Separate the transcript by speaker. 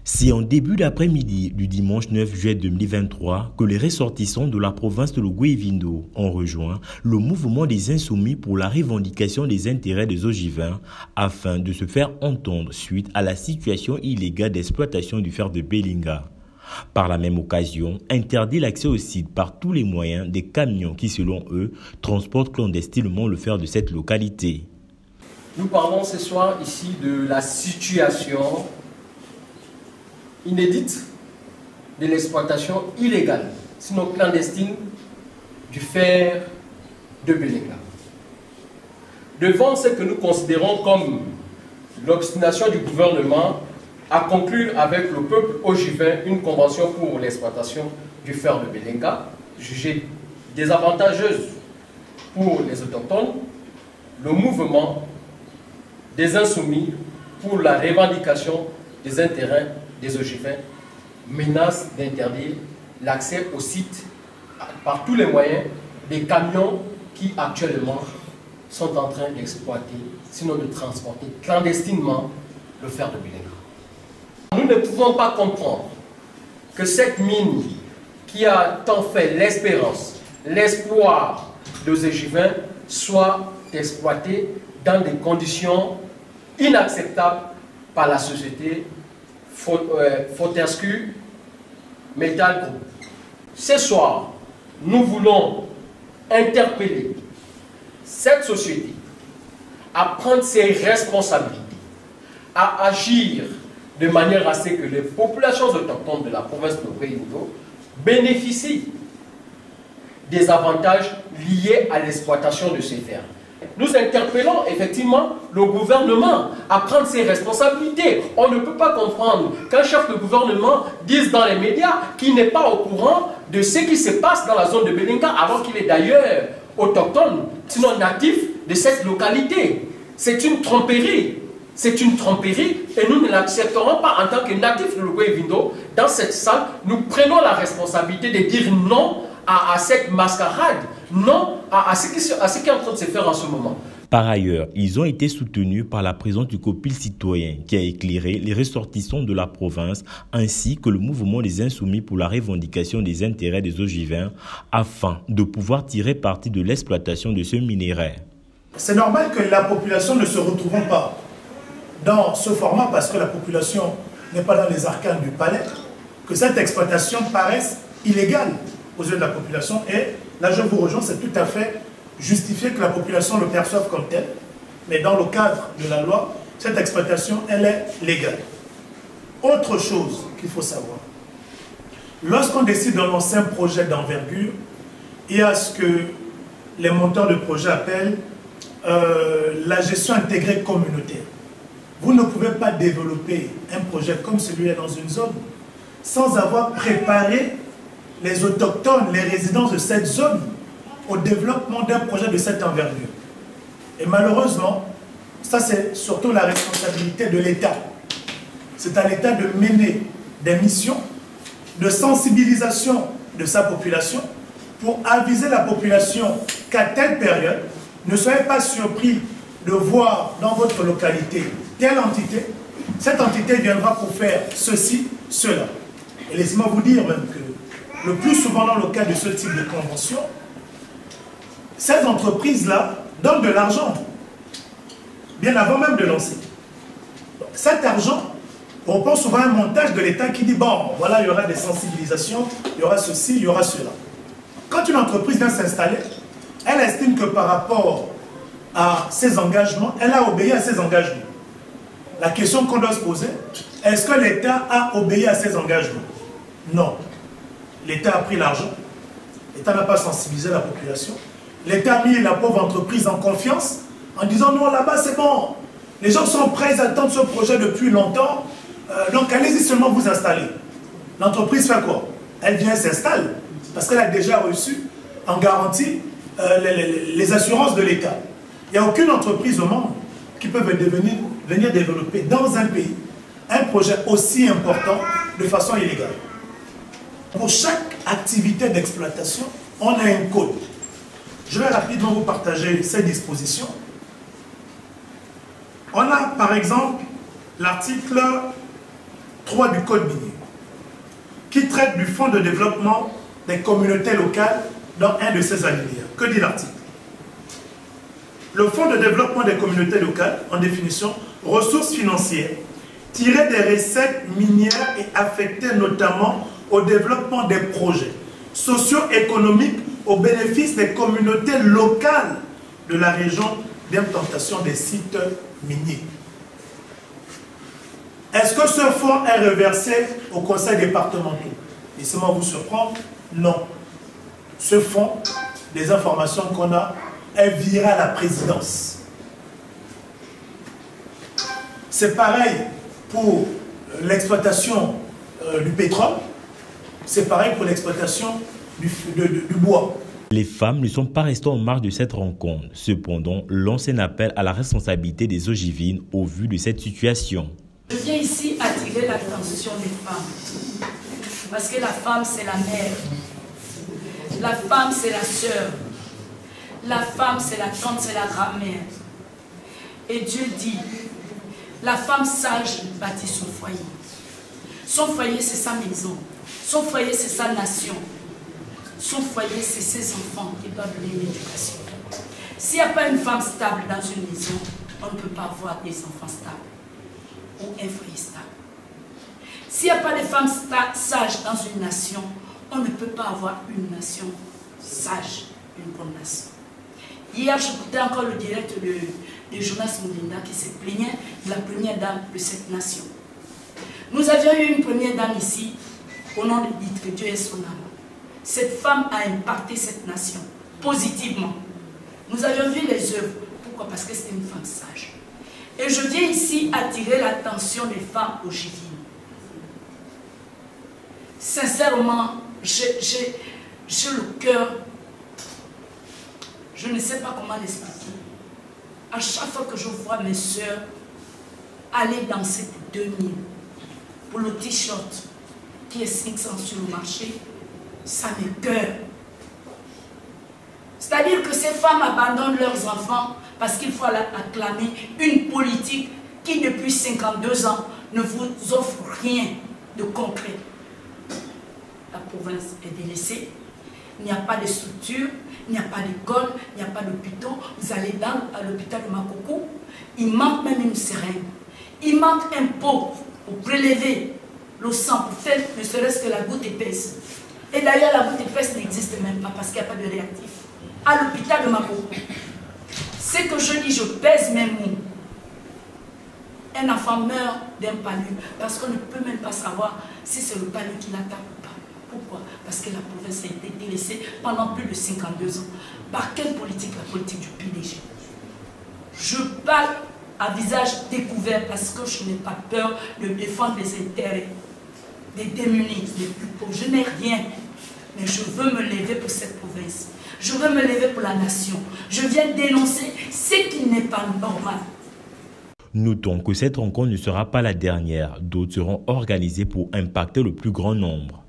Speaker 1: C'est en début d'après-midi du dimanche 9 juillet 2023 que les ressortissants de la province de l'Ogooué-Vindo ont rejoint le mouvement des Insoumis pour la revendication des intérêts des Ogivins afin de se faire entendre suite à la situation illégale d'exploitation du fer de Belinga. Par la même occasion, interdit l'accès au site par tous les moyens des camions qui, selon eux, transportent clandestinement le fer de cette localité.
Speaker 2: Nous parlons ce soir ici de la situation inédite de l'exploitation illégale, sinon clandestine, du fer de Belinga. Devant ce que nous considérons comme l'obstination du gouvernement à conclure avec le peuple ogivin une convention pour l'exploitation du fer de Belinga, jugée désavantageuse pour les autochtones, le mouvement des Insoumis pour la revendication des intérêts des Ogivins menace d'interdire l'accès au site par tous les moyens des camions qui actuellement sont en train d'exploiter, sinon de transporter clandestinement le fer de Belinga. Nous ne pouvons pas comprendre que cette mine qui a tant fait l'espérance, l'espoir des Ogivins soit exploitée dans des conditions inacceptables par la société Fortescue Metal Group. Ce soir, nous voulons interpeller cette société à prendre ses responsabilités, à agir de manière à ce que les populations autochtones de la province de l'Ogooué-Vindo bénéficient des avantages liés à l'exploitation de ces terres. Nous interpellons effectivement le gouvernement à prendre ses responsabilités. On ne peut pas comprendre qu'un chef de gouvernement dise dans les médias qu'il n'est pas au courant de ce qui se passe dans la zone de Belinga alors qu'il est d'ailleurs autochtone, sinon natif de cette localité. C'est une tromperie. C'est une tromperie et nous ne l'accepterons pas en tant que natifs de l'Ogooué-Vindo. Dans cette salle, nous prenons la responsabilité de dire non à cette mascarade, non à ce qui est en train de se faire en ce moment.
Speaker 1: Par ailleurs, ils ont été soutenus par la présence du copil citoyen qui a éclairé les ressortissants de la province ainsi que le mouvement des Insoumis pour la revendication des intérêts des Ogivins afin de pouvoir tirer parti de l'exploitation de ce minerai.
Speaker 3: C'est normal que la population ne se retrouve pas dans ce format parce que la population n'est pas dans les arcanes du palais, que cette exploitation paraisse illégale aux yeux de la population. Et là, je vous rejoins, c'est tout à fait justifié que la population le perçoive comme tel. Mais dans le cadre de la loi, cette exploitation, elle est légale. Autre chose qu'il faut savoir, lorsqu'on décide de lancer un projet d'envergure, il y a ce que les monteurs de projet appellent la gestion intégrée communautaire. Vous ne pouvez pas développer un projet comme celui-là dans une zone sans avoir préparé les autochtones, les résidents de cette zone au développement d'un projet de cette envergure. Et malheureusement, ça c'est surtout la responsabilité de l'État. C'est à l'État de mener des missions de sensibilisation de sa population pour aviser la population qu'à telle période, ne soyez pas surpris de voir dans votre localité telle entité, cette entité viendra pour faire ceci, cela. Et laissez-moi vous dire même que le plus souvent dans le cas de ce type de convention, ces entreprises-là donnent de l'argent, bien avant même de lancer. Donc, cet argent reprend souvent un montage de l'État qui dit, bon, voilà, il y aura des sensibilisations, il y aura ceci, il y aura cela. Quand une entreprise vient s'installer, elle estime que par rapport à ses engagements, elle a obéi à ses engagements. La question qu'on doit se poser, est-ce que l'État a obéi à ses engagements? Non. L'État a pris l'argent, l'État n'a pas sensibilisé la population, l'État a mis la pauvre entreprise en confiance en disant non, là-bas c'est bon, les gens sont prêts, ils attendent ce projet depuis longtemps, donc allez-y seulement vous installer. L'entreprise fait quoi? Elle vient s'installe parce qu'elle a déjà reçu en garantie les assurances de l'État. Il n'y a aucune entreprise au monde qui peut venir développer dans un pays un projet aussi important de façon illégale. Pour chaque activité d'exploitation, on a un code. Je vais rapidement vous partager ces dispositions. On a par exemple l'article 3 du Code minier, qui traite du Fonds de développement des communautés locales dans un de ses alinéas. Que dit l'article? Le Fonds de développement des communautés locales, en définition, ressources financières tirées des recettes minières et affectées notamment au développement des projets socio-économiques au bénéfice des communautés locales de la région d'implantation des sites miniers. Est-ce que ce fonds est reversé au conseil départemental? Laissez-moi vous surprendre, non. Ce fonds, les informations qu'on a, est viré à la présidence. C'est pareil pour l'exploitation du pétrole, c'est pareil pour l'exploitation du bois.
Speaker 1: Les femmes ne sont pas restées en marge de cette rencontre. Cependant, lance un appel à la responsabilité des ogivines au vu de cette situation.
Speaker 4: Je viens ici attirer l'attention des femmes. Parce que la femme, c'est la mère. La femme, c'est la sœur. La femme, c'est la tante, c'est la grand-mère. Et Dieu dit, la femme sage bâtit son foyer. Son foyer, c'est sa maison. Son foyer, c'est sa nation. Son foyer, c'est ses enfants qui doivent donner une éducation. S'il n'y a pas une femme stable dans une maison, on ne peut pas avoir des enfants stables ou un foyer stable. S'il n'y a pas de femmes sages dans une nation, on ne peut pas avoir une nation sage, une bonne nation. Hier, j'écoutais encore le direct de Jonas Moulinda qui se plaignait de la première dame de cette nation. Nous avions eu une première dame ici, au nom de Dieu, que Dieu est son âme. Cette femme a impacté cette nation positivement. Nous avions vu les œuvres. Pourquoi? Parce que c'était une femme sage. Et je viens ici attirer l'attention des femmes ogivines. Sincèrement, j'ai le cœur, je ne sais pas comment l'expliquer. À chaque fois que je vois mes soeurs aller danser pour 2000, pour le t-shirt qui est 500 sur le marché, ça me cœur. C'est-à-dire que ces femmes abandonnent leurs enfants parce qu'il faut acclamer une politique qui depuis 52 ans ne vous offre rien de concret. La province est délaissée, il n'y a pas de structure, il n'y a pas d'école, il n'y a pas d'hôpital. Vous allez à l'hôpital de Makoko, il manque même une seringue. Il manque un pot pour prélever le sang, pour faire ne serait-ce que la goutte épaisse. Et d'ailleurs, la goutte épaisse n'existe même pas parce qu'il n'y a pas de réactif. À l'hôpital de Makoko, c'est que je dis, je pèse mes mots. Un enfant meurt d'un palu parce qu'on ne peut même pas savoir si c'est le palu qui l'attaque ou pas. Pourquoi? Parce que la province a été délaissée pendant plus de 52 ans. Par quelle politique? La politique du PDG. Je parle à visage découvert parce que je n'ai pas peur de défendre les intérêts des démunis, des plus pauvres. Je n'ai rien, mais je veux me lever pour cette province. Je veux me lever pour la nation. Je viens dénoncer ce qui n'est pas normal.
Speaker 1: Notons que cette rencontre ne sera pas la dernière. D'autres seront organisées pour impacter le plus grand nombre.